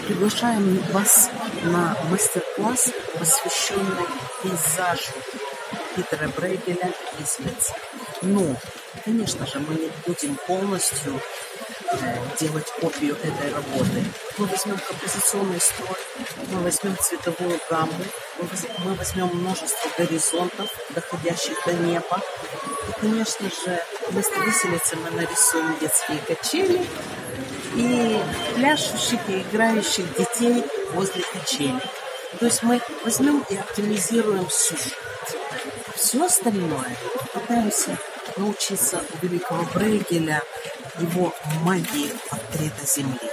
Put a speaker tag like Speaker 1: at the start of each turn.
Speaker 1: приглашаем вас на мастер-класс, посвященный пейзажу Питера Брейгеля «Виселица». Но, конечно же, мы не будем полностью делать копию этой работы. Мы возьмем композиционный строй, мы возьмем цветовую гамму, мы возьмем множество горизонтов, доходящих до неба. И, конечно же, вместо виселицы мы нарисуем детские качели и пляшущих и играющих детей возле качелей. То есть мы возьмем и оптимизируем сюжет. Все остальное пытаемся научиться у великого Брейгеля его магии портрета Земли.